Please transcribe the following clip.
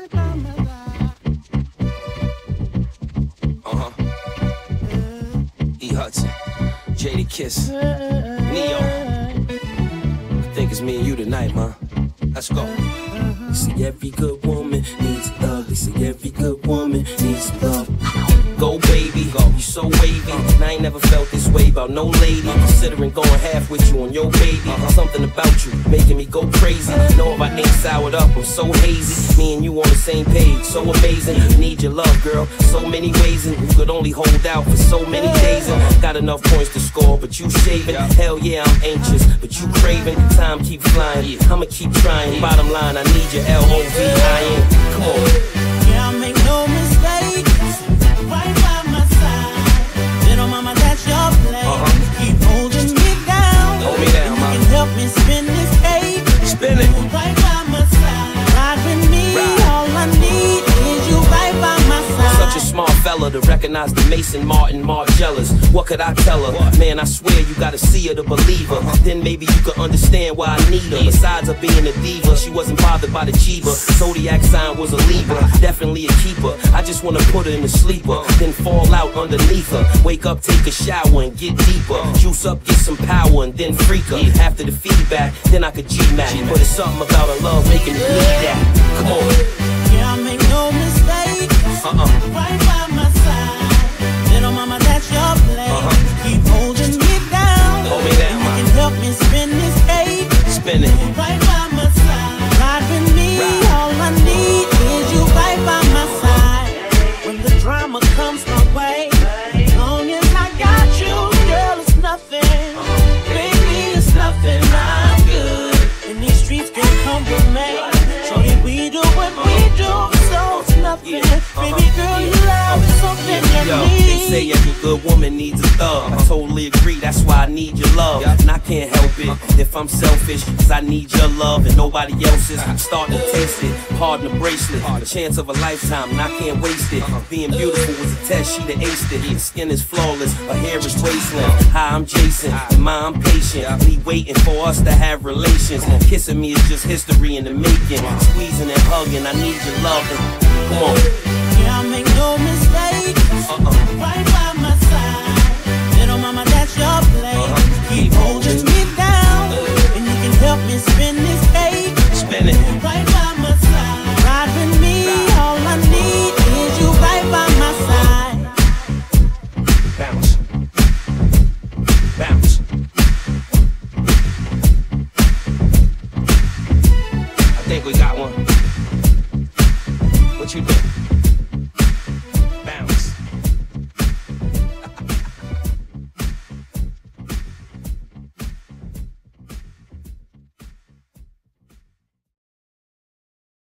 E. Hudson, Jada Kiss, Neo. I think it's me and you tonight, man. Let's go. You see, every good woman needs love. You see, every good woman needs love. Go, baby, go. You so wavy. And I ain't never felt this way about no lady. Considering going half with you on your baby. Something about you making me go crazy. Know if I ain't soured up, I'm so hazy. Me and you on the same page, so amazing. Need your love, girl, so many ways. And you could only hold out for so many days. And got enough points to score, but you shaving. Hell yeah, I'm anxious, but you craving. Time keep flying, I'ma keep trying. Bottom line, I need your LOVIN. Come on. Yeah, I make no mistake. Right by my side. Little mama, that's your place. Keep holding me down. Hold me down, and you can help me spin this cake. Spin it. Right by my side. Ride with me. All I need is you right by my side. Such a smart fella to recognize the Mason Martin Margellas. What could I tell her? Man, I swear you gotta see her to believe her. Then maybe you could understand why I need her. Besides her being a diva, she wasn't bothered by the Chiba. Zodiac sign was a Libra, definitely a keeper. I just wanna put her in a sleeper, then fall out underneath her. Wake up, take a shower, and get deeper. Juice up, get some power, and then freak her. After the feedback, then I could G-Mac. But it's something about her love making me need that. Come on. Yeah, I make no mistake. Right by my side. Little mama, that's your place. Keep holding me down. Hold me down, you can help me spin this cake. Spin it. Right by my side. Ride with me. All I need is you right by my side. When the drama comes my way, as long as I got you, girl, it's nothing. Baby, it's nothing. I'm good. And these streets can come with me. Shorty, we do what we do, so it's nothing. Baby girl, you love is something I need. They say every good woman needs a thug. I totally agree, that's why I need your love. And I can't help it if I'm selfish, cause I need your love and nobody else's. I'm starting to taste it, hard in the bracelet. A chance of a lifetime and I can't waste it. Being beautiful was a test, she done aced it. Her skin is flawless, her hair is wasteland. Hi, I'm Jason, and my, I'm patient. Be waiting for us to have relations. Kissing me is just history in the making. Squeezing and hugging, I need your loving. Come on. Yeah, I make no mistake. Right by my side. Little mama, that's your place. Keep holding me down. And you can help me spin this cake. Spin it. Right by my side. Ride with me. All I need is you right by my side. Bounce. Bounce. I think we got one. What you think?